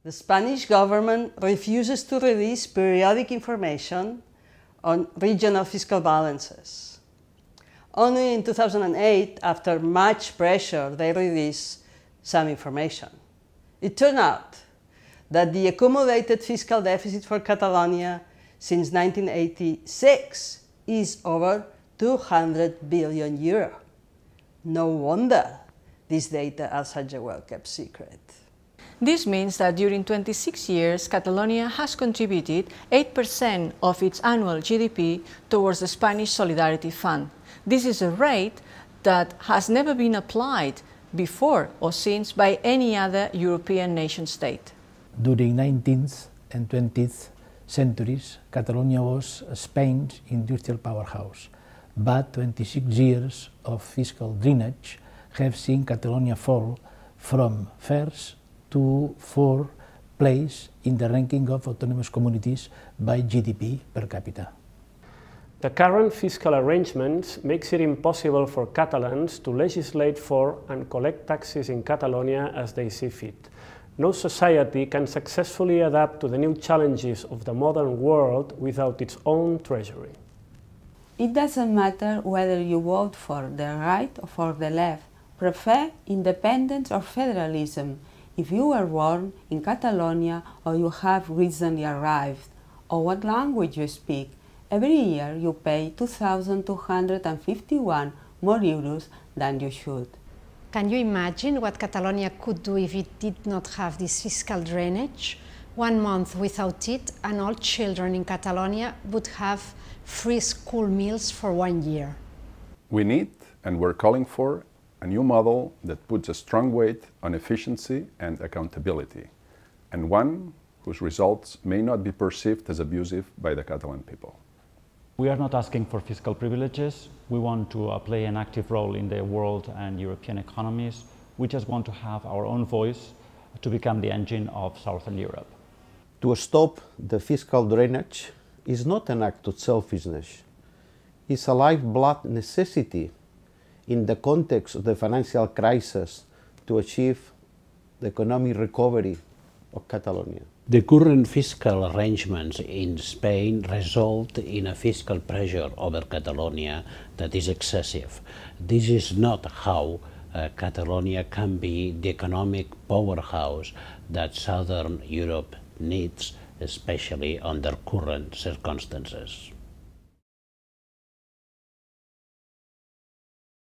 The Spanish government refuses to release periodic information on regional fiscal balances. Only in 2008, after much pressure, they released some information. It turned out that the accumulated fiscal deficit for Catalonia since 1986 is over 200 billion euro. No wonder these data are such a well-kept secret. This means that during 26 years, Catalonia has contributed 8% of its annual GDP towards the Spanish Solidarity Fund. This is a rate that has never been applied before or since by any other European nation-state. During 19th and 20th centuries, Catalonia was Spain's industrial powerhouse, but 26 years of fiscal drainage have seen Catalonia fall from first to fourth place in the ranking of autonomous communities by GDP per capita. The current fiscal arrangements makes it impossible for Catalans to legislate for and collect taxes in Catalonia as they see fit. No society can successfully adapt to the new challenges of the modern world without its own treasury. It doesn't matter whether you vote for the right or for the left, prefer independence or federalism, if you were born in Catalonia or you have recently arrived, or what language you speak. Every year you pay 2,251 more euros than you should. Can you imagine what Catalonia could do if it did not have this fiscal drainage? 1 month without it, and all children in Catalonia would have free school meals for 1 year. We need, and we're calling for, a new model that puts a strong weight on efficiency and accountability, and one whose results may not be perceived as abusive by the Catalan people. We are not asking for fiscal privileges. We want to play an active role in the world and European economies. We just want to have our own voice to become the engine of Southern Europe. To stop the fiscal drainage is not an act of selfishness. It's a lifeblood necessity in the context of the financial crisis to achieve the economic recovery of Catalonia. The current fiscal arrangements in Spain result in a fiscal pressure over Catalonia that is excessive. This is not how Catalonia can be the economic powerhouse that Southern Europe needs, especially under current circumstances.